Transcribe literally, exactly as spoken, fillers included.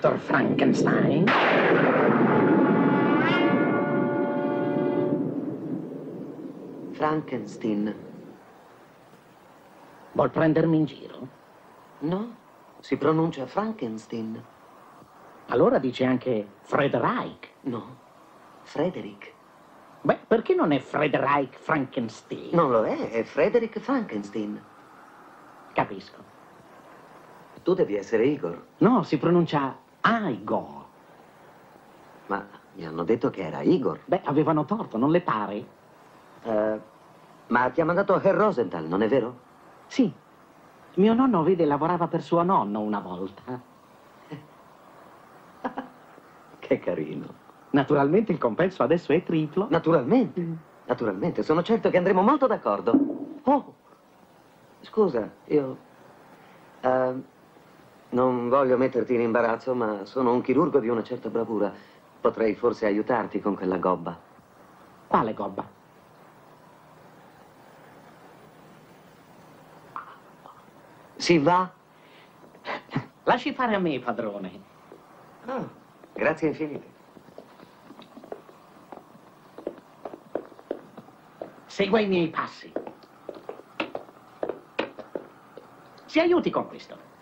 dottor Frankenstein? Frankenstein. Vuol prendermi in giro? No, si pronuncia Frankenstein. Allora dice anche Frederick. No, Frederick. Beh, perché non è Frederick Frankenstein? Non lo è, è Frederick Frankenstein. Capisco. Tu devi essere Igor. No, si pronuncia Igor. Ma mi hanno detto che era Igor. Beh, avevano torto, non le pare? Uh, ma ti ha mandato Herr Rosenthal, non è vero? Sì. Mio nonno, vede, lavorava per suo nonno una volta. Che carino. Naturalmente il compenso adesso è triplo. Naturalmente, mm. naturalmente. Sono certo che andremo molto d'accordo. Oh, scusa, io... Uh, non voglio metterti in imbarazzo, ma sono un chirurgo di una certa bravura. Potrei forse aiutarti con quella gobba. Quale gobba? Si va? Lasci fare a me, padrone. Oh, grazie infinite. Segua i miei passi. Si aiuti con questo.